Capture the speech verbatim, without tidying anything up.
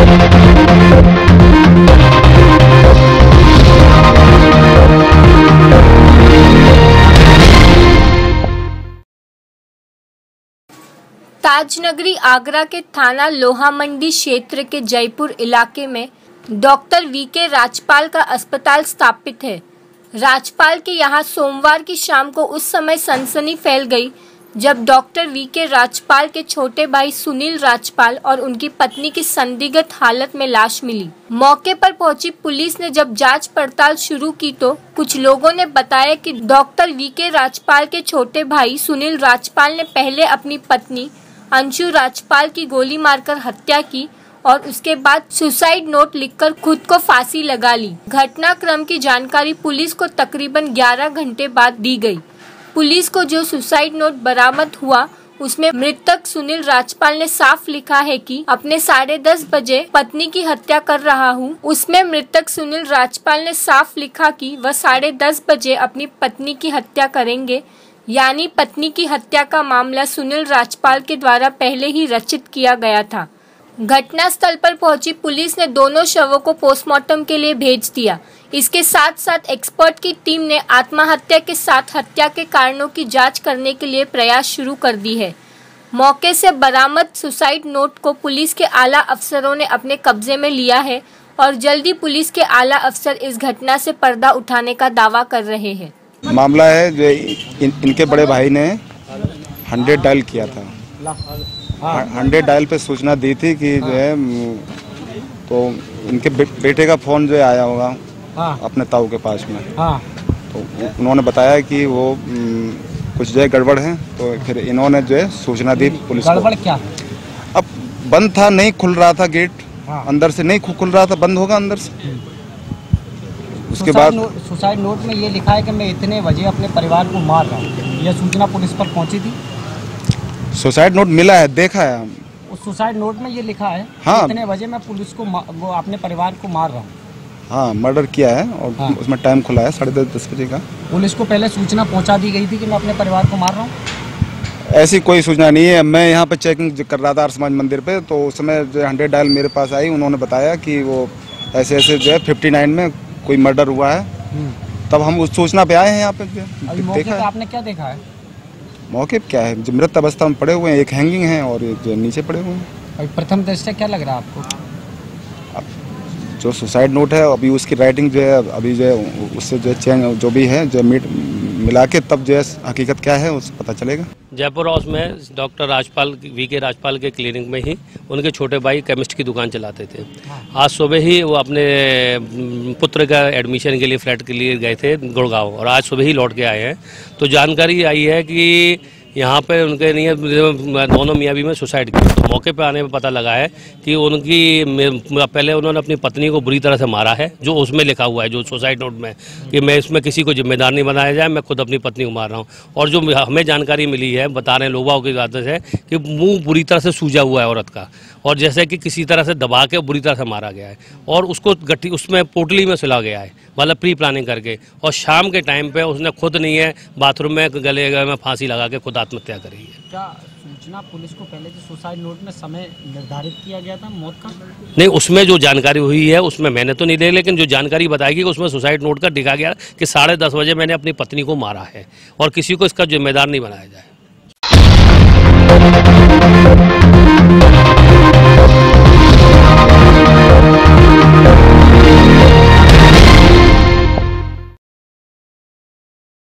ताजनगरी आगरा के थाना लोहा मंडी क्षेत्र के जयपुर इलाके में डॉक्टर वी के राजपाल का अस्पताल स्थापित है। राजपाल के यहां सोमवार की शाम को उस समय सनसनी फैल गई जब डॉक्टर वी के राजपाल के छोटे भाई सुनील राजपाल और उनकी पत्नी की संदिग्ध हालत में लाश मिली। मौके पर पहुंची पुलिस ने जब जांच पड़ताल शुरू की तो कुछ लोगों ने बताया कि डॉक्टर वी के राजपाल के छोटे भाई सुनील राजपाल ने पहले अपनी पत्नी अंशु राजपाल की गोली मारकर हत्या की और उसके बाद सुसाइड नोट लिखकर खुद को फांसी लगा ली। घटनाक्रम की जानकारी पुलिस को तकरीबन ग्यारह घंटे बाद दी गई। पुलिस को जो सुसाइड नोट बरामद हुआ उसमें मृतक सुनील राजपाल ने साफ लिखा है कि अपने साढ़े दस बजे पत्नी की हत्या कर रहा हूं। उसमें मृतक सुनील राजपाल ने साफ लिखा कि वह साढ़े दस बजे अपनी पत्नी की हत्या करेंगे, यानी पत्नी की हत्या का मामला सुनील राजपाल के द्वारा पहले ही रचित किया गया था। घटना स्थल पर पहुंची पुलिस ने दोनों शवों को पोस्टमार्टम के लिए भेज दिया। इसके साथ साथ एक्सपर्ट की टीम ने आत्महत्या के साथ हत्या के कारणों की जांच करने के लिए प्रयास शुरू कर दी है। मौके से बरामद सुसाइड नोट को पुलिस के आला अफसरों ने अपने कब्जे में लिया है और जल्दी पुलिस के आला अफसर इस घटना से पर्दा उठाने का दावा कर रहे हैं। मामला है जो इन, इनके बड़े भाई ने हंड्रेड डायल किया था। हंड्रेड डायल पे सूचना दी थी कि जो है तो इनके बे, बेटे का फोन जो है आया होगा अपने ताऊ के पास में। तो उन्होंने बताया कि वो कुछ जो है गड़बड़ है, तो फिर इन्होंने जो है सूचना दी पुलिस को। गड़बड़ क्या? अब बंद था, नहीं खुल रहा था गेट, अंदर से नहीं खुल रहा था, बंद होगा अंदर से। उसके बाद सुसाइड नोट में ये लिखा है कि मैं इतने बजे अपने परिवार को मार रहा हूँ। यह सूचना पुलिस पर पहुंची थी? सुसाइड नोट मिला है, देखा है हम। उस सुसाइड नोट में ये लिखा है हाँ, इतने बजे मैं पुलिस को वो अपने परिवार को मार रहा हूँ। हाँ, मर्डर किया है और हाँ, उसमें टाइम खुला है साढ़े दस दस बजे का। पुलिस को पहले सूचना पहुँचा दी गई थी कि मैं अपने परिवार को मार रहा हूँ? ऐसी कोई सूचना नहीं है। मैं यहाँ पे चेकिंग कर रहा था आर्य समाज मंदिर पे, तो उस समय जो हंड्रेड डायल मेरे पास आई। उन्होंने बताया कि वो ऐसे ऐसे जो है फिफ्टी नाइन में कोई मर्डर हुआ है। तब हम उस सूचना पे आए हैं यहाँ पे। मौके पे आपने क्या देखा है? मौके पे क्या है, जो मृत अवस्था में पड़े हुए हैं, एक हैंगिंग है और एक जो नीचे पड़े हुए हैं। प्रथम दृष्टया क्या लग रहा है आपको? अब जो सुसाइड नोट है अभी उसकी राइटिंग जो है अभी जो है उससे जो चेंज जो भी है जो मीट मिला के तब जो है हकीकत क्या है उस पता चलेगा। जयपुर हाउस में doctor Rajpal V K Rajpal के क्लिनिक में ही उनके छोटे भाई केमिस्ट की दुकान चलाते थे। आज सुबह ही वो अपने पुत्र का एडमिशन के लिए फ्लैट के लिए गए थे गुड़गांव और आज सुबह ही लौट के आए हैं। तो जानकारी आई है कि यहाँ पे उनके लिए दोनों मियाँ बीवी में सुसाइड की। तो मौके पे आने में पता लगा है कि उनकी पहले उन्होंने अपनी पत्नी को बुरी तरह से मारा है, जो उसमें लिखा हुआ है जो सुसाइड नोट में कि मैं इसमें किसी को जिम्मेदार नहीं बनाया जाए, मैं खुद अपनी पत्नी को मार रहा हूँ। और जो हमें जानकारी मिली है, बता रहे हैं लोगों की आदत है कि मुँह बुरी तरह से सूजा हुआ है औरत का और जैसे कि किसी तरह से दबा के बुरी तरह से मारा गया है और उसको गट्ठी उसमें पोटली में सुला गया है, मतलब प्री प्लानिंग करके। और शाम के टाइम पे उसने खुद नहीं है बाथरूम में गले में फांसी लगा के खुद आत्महत्या करी है। क्या सूचना पुलिस को पहले जो सुसाइड नोट में समय निर्धारित किया गया था मौत का? नहीं, उसमें जो जानकारी हुई है उसमें मैंने तो नहीं ली, लेकिन जो जानकारी बताएगी उसमें सुसाइड नोट का लिखा गया कि साढ़े दस बजे मैंने अपनी पत्नी को मारा है और किसी को इसका जिम्मेदार नहीं बनाया जाए।